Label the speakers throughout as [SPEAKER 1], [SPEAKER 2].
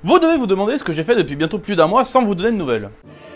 [SPEAKER 1] Vous devez vous demander ce que j'ai fait depuis bientôt plus d'un mois sans vous donner de nouvelles.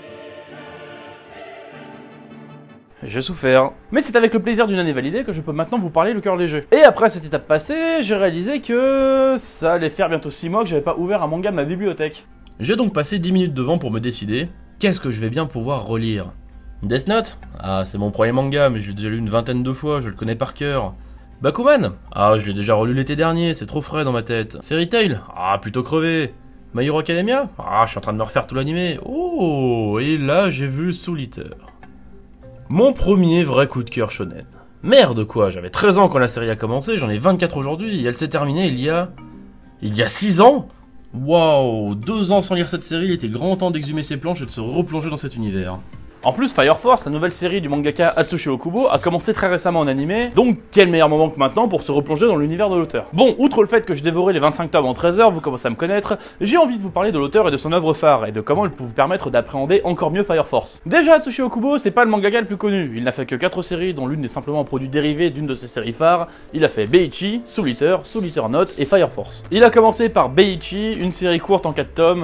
[SPEAKER 1] J'ai souffert. Mais c'est avec le plaisir d'une année validée que je peux maintenant vous parler le cœur léger. Et après cette étape passée, j'ai réalisé que ça allait faire bientôt 6 mois que j'avais pas ouvert un manga de ma bibliothèque. J'ai donc passé 10 minutes devant pour me décider, qu'est-ce que je vais bien pouvoir relire? Death Note? Ah, c'est mon premier manga, mais je l'ai déjà lu une vingtaine de fois, je le connais par cœur. Bakuman? Ah, je l'ai déjà relu l'été dernier, c'est trop frais dans ma tête. Fairy Tail? Ah, plutôt crevé. My Hero Academia? Ah, je suis en train de me refaire tout l'animé. Oh, et là j'ai vu Soul Eater. Mon premier vrai coup de cœur shonen. Merde quoi, j'avais 13 ans quand la série a commencé, j'en ai 24 aujourd'hui, et elle s'est terminée il y a 6 ans? Waouh, 2 ans sans lire cette série, il était grand temps d'exhumer ses planches et de se replonger dans cet univers. En plus, Fire Force, la nouvelle série du mangaka Atsushi Okubo, a commencé très récemment en animé, donc quel meilleur moment que maintenant pour se replonger dans l'univers de l'auteur. Bon, outre le fait que j'ai dévoré les 25 tomes en 13 heures, vous commencez à me connaître, j'ai envie de vous parler de l'auteur et de son œuvre phare, et de comment elle peut vous permettre d'appréhender encore mieux Fire Force. Déjà, Atsushi Okubo, c'est pas le mangaka le plus connu, il n'a fait que 4 séries, dont l'une est simplement un produit dérivé d'une de ses séries phares. Il a fait Beiichi, Soul Eater Note et Fire Force. Il a commencé par Beiichi, une série courte en 4 tomes,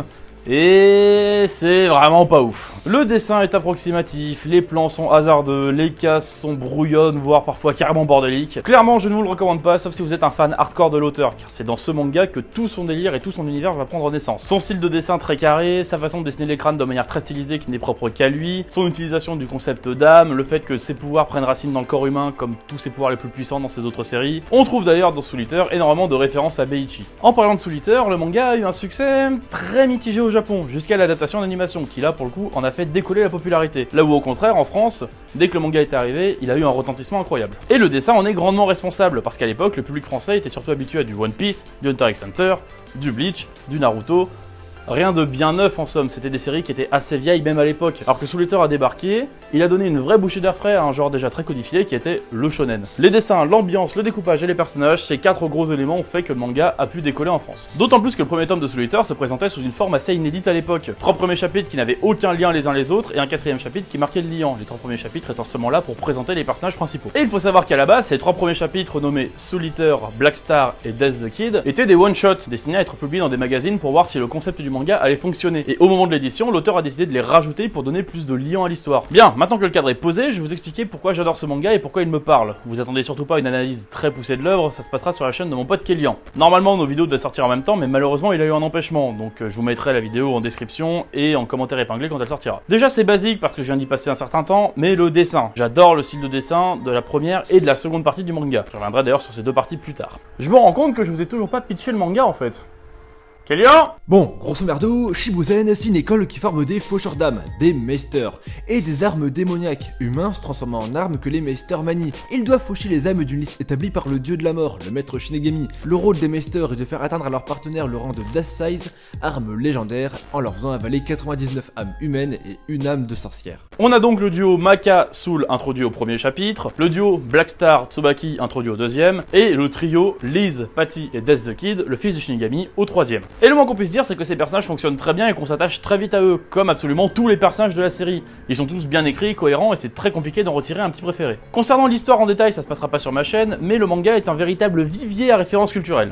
[SPEAKER 1] et c'est vraiment pas ouf. Le dessin est approximatif, les plans sont hasardeux, les cases sont brouillonnes, voire parfois carrément bordéliques. Clairement, je ne vous le recommande pas, sauf si vous êtes un fan hardcore de l'auteur, car c'est dans ce manga que tout son délire et tout son univers va prendre naissance. Son style de dessin très carré, sa façon de dessiner les crânes de manière très stylisée qui n'est propre qu'à lui, son utilisation du concept d'âme, le fait que ses pouvoirs prennent racine dans le corps humain comme tous ses pouvoirs les plus puissants dans ses autres séries. On trouve d'ailleurs dans Soul Eater énormément de références à Beiichi. En parlant de Soul Eater, le manga a eu un succès très mitigé au Japon, jusqu'à l'adaptation d'animation, qui là pour le coup en a fait décoller la popularité. Là où au contraire, en France, dès que le manga est arrivé, il a eu un retentissement incroyable. Et le dessin en est grandement responsable, parce qu'à l'époque, le public français était surtout habitué à du One Piece, du Hunter x Hunter, du Bleach, du Naruto. Rien de bien neuf en somme, c'était des séries qui étaient assez vieilles même à l'époque. Alors que Soul Eater a débarqué, il a donné une vraie bouchée d'air frais à un genre déjà très codifié qui était le shonen. Les dessins, l'ambiance, le découpage et les personnages, ces 4 gros éléments ont fait que le manga a pu décoller en France. D'autant plus que le premier tome de Soul Eater se présentait sous une forme assez inédite à l'époque. 3 premiers chapitres qui n'avaient aucun lien les uns les autres et un 4e chapitre qui marquait le liant. Les 3 premiers chapitres étant seulement là pour présenter les personnages principaux. Et il faut savoir qu'à la base, ces 3 premiers chapitres nommés Soul Eater, Black Star et Death the Kid étaient des one-shots destinés à être publiés dans des magazines pour voir si le concept du manga allait fonctionner. Et au moment de l'édition, l'auteur a décidé de les rajouter pour donner plus de liant à l'histoire. Bien, maintenant que le cadre est posé, je vais vous expliquer pourquoi j'adore ce manga et pourquoi il me parle. Vous attendez surtout pas une analyse très poussée de l'œuvre, ça se passera sur la chaîne de mon pote Kélian. Normalement, nos vidéos devaient sortir en même temps, mais malheureusement, il a eu un empêchement, donc je vous mettrai la vidéo en description et en commentaire épinglé quand elle sortira. Déjà, c'est basique parce que je viens d'y passer un certain temps, mais le dessin. J'adore le style de dessin de la première et de la seconde partie du manga. Je reviendrai d'ailleurs sur ces 2 parties plus tard. Je me rends compte que je vous ai toujours pas pitché le manga en fait. Kélian!
[SPEAKER 2] Bon, grosso merdo, Shibuzen, c'est une école qui forme des faucheurs d'âmes, des meisters, et des armes démoniaques, humains se transformant en armes que les meisters manient. Ils doivent faucher les âmes d'une liste établie par le dieu de la mort, le maître Shinigami. Le rôle des meisters est de faire atteindre à leur partenaire le rang de Death Size, arme légendaire, en leur faisant avaler 99 âmes humaines et une âme de sorcière.
[SPEAKER 1] On a donc le duo Maka Soul introduit au premier chapitre, le duo Black Star Tsubaki introduit au deuxième, et le trio Liz, Patty et Death the Kid, le fils de Shinigami, au troisième. Et le moins qu'on puisse dire, c'est que ces personnages fonctionnent très bien et qu'on s'attache très vite à eux, comme absolument tous les personnages de la série. Ils sont tous bien écrits, cohérents, et c'est très compliqué d'en retirer un petit préféré. Concernant l'histoire en détail, ça se passera pas sur ma chaîne, mais le manga est un véritable vivier à références culturelles.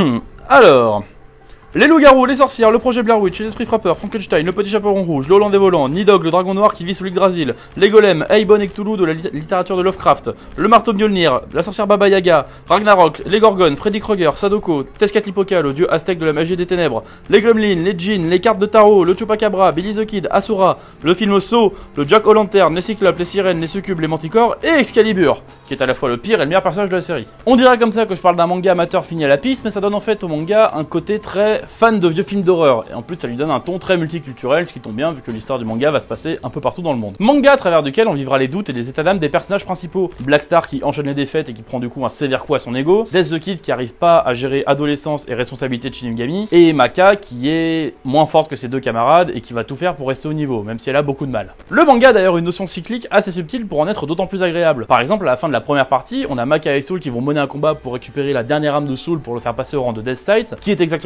[SPEAKER 1] Alors... Les loups-garous, les sorcières, le projet Blair Witch, les esprits frappeurs, Frankenstein, le petit chaperon rouge, le Hollandais volant, Nidhogg, le dragon noir qui vit sous l'Yggdrasil, les golems, Eibon et Cthulhu de la littérature de Lovecraft, le marteau Mjolnir, la sorcière Baba Yaga, Ragnarok, les Gorgones, Freddy Krueger, Sadoko, Tezcatlipoca, le dieu aztèque de la magie et des ténèbres, les gremlins, les djinns, les cartes de tarot, le Chupacabra, Billy the Kid, Asura, le film Saw, le Jack O'Lantern, les cyclopes, les sirènes, les succubes, les manticores et Excalibur, qui est à la fois le pire et le meilleur personnage de la série. On dirait comme ça que je parle d'un manga amateur fini à la piste, mais ça donne en fait au manga un côté très fan de vieux films d'horreur, et en plus ça lui donne un ton très multiculturel, ce qui tombe bien vu que l'histoire du manga va se passer un peu partout dans le monde. Manga à travers duquel on vivra les doutes et les états d'âme des personnages principaux. Black Star qui enchaîne les défaites et qui prend du coup un sévère coup à son ego, Death the Kid qui arrive pas à gérer adolescence et responsabilité de Shinigami, et Maka qui est moins forte que ses 2 camarades et qui va tout faire pour rester au niveau, même si elle a beaucoup de mal. Le manga a d'ailleurs une notion cyclique assez subtile pour en être d'autant plus agréable. Par exemple, à la fin de la première partie, on a Maka et Soul qui vont mener un combat pour récupérer la dernière âme de Soul pour le faire passer au rang de Death Sight, qui est exactement la même chose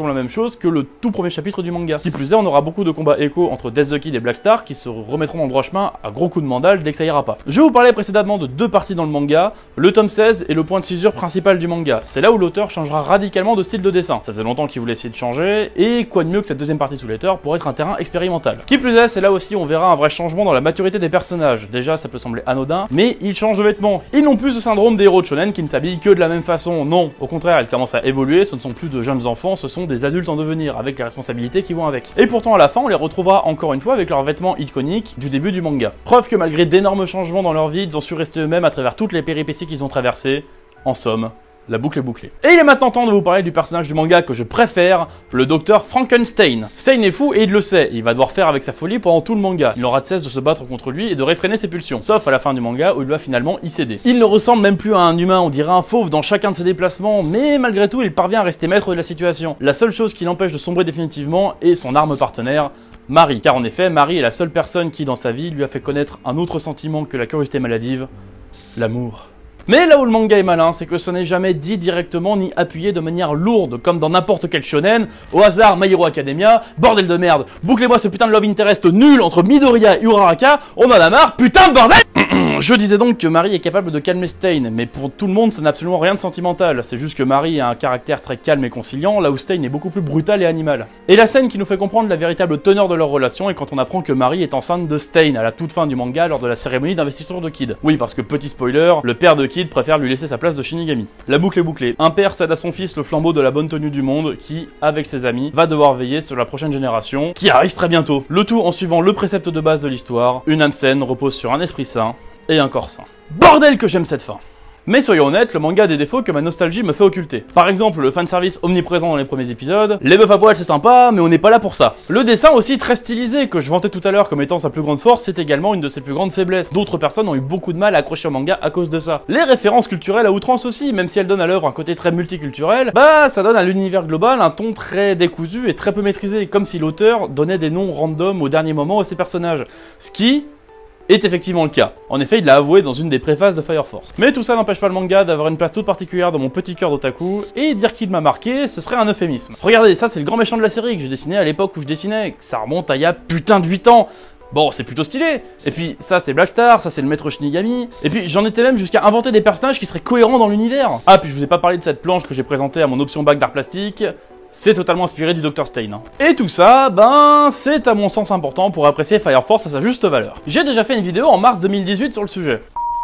[SPEAKER 1] chose que le tout premier chapitre du manga. Qui plus est, on aura beaucoup de combats échos entre Death the Kid et Black Star qui se remettront dans le droit chemin à gros coups de mandale dès que ça ira pas. Je vous parlais précédemment de deux parties dans le manga, le tome 16 et le point de césure principal du manga. C'est là où l'auteur changera radicalement de style de dessin. Ça faisait longtemps qu'il voulait essayer de changer, et quoi de mieux que cette deuxième partie sous l'éditeur pour être un terrain expérimental. Qui plus est, c'est là aussi où on verra un vrai changement dans la maturité des personnages. Déjà, ça peut sembler anodin, mais ils changent de vêtements. Ils n'ont plus ce syndrome des héros de shonen qui ne s'habillent que de la même façon. Non, au contraire, ils commencent à évoluer, ce ne sont plus de jeunes enfants, ce sont des adultes en devenir, avec les responsabilités qui vont avec. Et pourtant, à la fin, on les retrouvera encore une fois avec leurs vêtements iconiques du début du manga. Preuve que malgré d'énormes changements dans leur vie, ils ont su rester eux-mêmes à travers toutes les péripéties qu'ils ont traversées. En somme, la boucle est bouclée. Et il est maintenant temps de vous parler du personnage du manga que je préfère, le docteur Frankenstein. Stein est fou et il le sait, il va devoir faire avec sa folie pendant tout le manga. Il n'aura de cesse de se battre contre lui et de réfréner ses pulsions, sauf à la fin du manga où il va finalement y céder. Il ne ressemble même plus à un humain, on dirait un fauve dans chacun de ses déplacements, mais malgré tout il parvient à rester maître de la situation. La seule chose qui l'empêche de sombrer définitivement est son arme partenaire, Marie. Car en effet, Marie est la seule personne qui dans sa vie lui a fait connaître un autre sentiment que la curiosité maladive, l'amour. Mais là où le manga est malin, c'est que ce n'est jamais dit directement ni appuyé de manière lourde, comme dans n'importe quel shonen. Au hasard, My Hero Academia, bordel de merde, bouclez-moi ce putain de love interest nul entre Midoriya et Uraraka, on en a marre, putain de bordel. Je disais donc que Marie est capable de calmer Stein, mais pour tout le monde, ça n'a absolument rien de sentimental. C'est juste que Marie a un caractère très calme et conciliant, là où Stein est beaucoup plus brutal et animal. Et la scène qui nous fait comprendre la véritable teneur de leur relation est quand on apprend que Marie est enceinte de Stein à la toute fin du manga lors de la cérémonie d'investiture de Kid. Oui, parce que petit spoiler, le père de Kid préfère lui laisser sa place de Shinigami. La boucle est bouclée. Un père cède à son fils le flambeau de la bonne tenue du monde qui, avec ses amis, va devoir veiller sur la prochaine génération, qui arrive très bientôt. Le tout en suivant le précepte de base de l'histoire, une âme saine repose sur un esprit sain et un corps sain. Bordel que j'aime cette fin! Mais soyons honnêtes, le manga a des défauts que ma nostalgie me fait occulter. Par exemple, le fanservice omniprésent dans les premiers épisodes, les meufs à poil c'est sympa, mais on n'est pas là pour ça. Le dessin aussi très stylisé, que je vantais tout à l'heure comme étant sa plus grande force, c'est également une de ses plus grandes faiblesses. D'autres personnes ont eu beaucoup de mal à accrocher au manga à cause de ça. Les références culturelles à outrance aussi, même si elles donnent à l'œuvre un côté très multiculturel, bah ça donne à l'univers global un ton très décousu et très peu maîtrisé, comme si l'auteur donnait des noms random au dernier moment à ses personnages. Ce qui est effectivement le cas. En effet, il l'a avoué dans une des préfaces de Fire Force. Mais tout ça n'empêche pas le manga d'avoir une place toute particulière dans mon petit cœur d'otaku, et dire qu'il m'a marqué, ce serait un euphémisme. Regardez, ça c'est le grand méchant de la série que j'ai dessiné à l'époque où je dessinais, ça remonte à il y a putain de 8 ans. Bon, c'est plutôt stylé. Et puis, ça c'est Black Star, ça c'est le maître Shinigami. Et puis, j'en étais même jusqu'à inventer des personnages qui seraient cohérents dans l'univers. Ah, puis je vous ai pas parlé de cette planche que j'ai présentée à mon option bac d'art plastique. C'est totalement inspiré du Dr Stein. Et tout ça, ben, c'est à mon sens important pour apprécier Fire Force à sa juste valeur. J'ai déjà fait une vidéo en mars 2018 sur le sujet.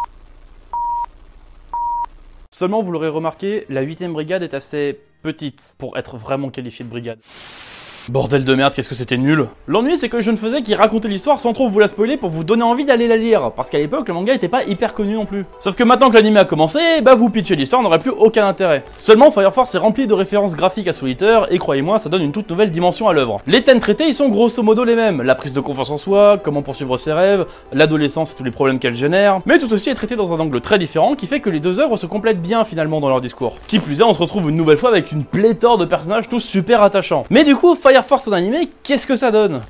[SPEAKER 1] Seulement, vous l'aurez remarqué, la 8ème brigade est assez petite pour être vraiment qualifiée de brigade. Bordel de merde, qu'est-ce que c'était nul. L'ennui c'est que je ne faisais qu'y raconter l'histoire sans trop vous la spoiler pour vous donner envie d'aller la lire, parce qu'à l'époque le manga était pas hyper connu non plus. Sauf que maintenant que l'anime a commencé, bah vous pitcher l'histoire n'aurait plus aucun intérêt. Seulement Fire Force est rempli de références graphiques à Soul Eater, et croyez-moi ça donne une toute nouvelle dimension à l'œuvre. Les thèmes traités ils sont grosso modo les mêmes, la prise de confiance en soi, comment poursuivre ses rêves, l'adolescence et tous les problèmes qu'elle génère, mais tout ceci est traité dans un angle très différent qui fait que les deux œuvres se complètent bien finalement dans leur discours. Qui plus est, on se retrouve une nouvelle fois avec une pléthore de personnages tous super attachants. Mais du coup, Fire Force en animé, qu'est-ce que ça donne?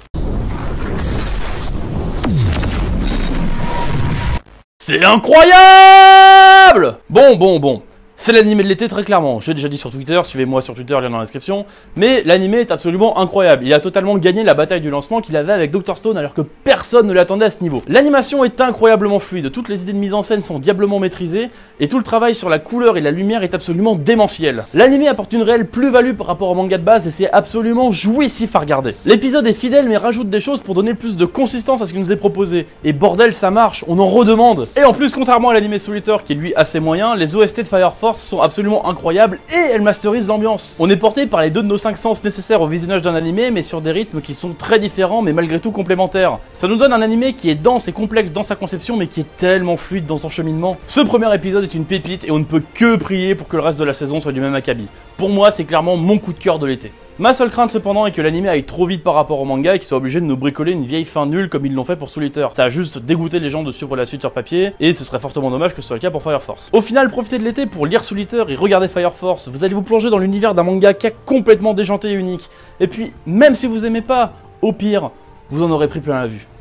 [SPEAKER 1] C'est incroyable! Bon. C'est l'animé de l'été très clairement, j'ai déjà dit sur Twitter, suivez-moi sur Twitter, lien dans la description, mais l'animé est absolument incroyable, il a totalement gagné la bataille du lancement qu'il avait avec Dr Stone alors que personne ne l'attendait à ce niveau. L'animation est incroyablement fluide, toutes les idées de mise en scène sont diablement maîtrisées, et tout le travail sur la couleur et la lumière est absolument démentiel. L'animé apporte une réelle plus-value par rapport au manga de base et c'est absolument jouissif à regarder. L'épisode est fidèle mais rajoute des choses pour donner plus de consistance à ce qui nous est proposé, et bordel ça marche, on en redemande. Et en plus, contrairement à l'animé Soul Eater qui est lui assez moyen, les OST de Fire Force sont absolument incroyables et elles masterisent l'ambiance. On est porté par les deux de nos 5 sens nécessaires au visionnage d'un animé mais sur des rythmes qui sont très différents mais malgré tout complémentaires. Ça nous donne un animé qui est dense et complexe dans sa conception mais qui est tellement fluide dans son cheminement. Ce premier épisode est une pépite et on ne peut que prier pour que le reste de la saison soit du même acabit. Pour moi c'est clairement mon coup de cœur de l'été. Ma seule crainte cependant est que l'anime aille trop vite par rapport au manga et qu'ils soient obligés de nous bricoler une vieille fin nulle comme ils l'ont fait pour Soul Eater. Ça a juste dégoûté les gens de suivre la suite sur papier et ce serait fortement dommage que ce soit le cas pour Fire Force. Au final, profitez de l'été pour lire Soul Eater et regarder Fire Force. Vous allez vous plonger dans l'univers d'un manga qui est complètement déjanté et unique. Et puis, même si vous aimez pas, au pire, vous en aurez pris plein la vue.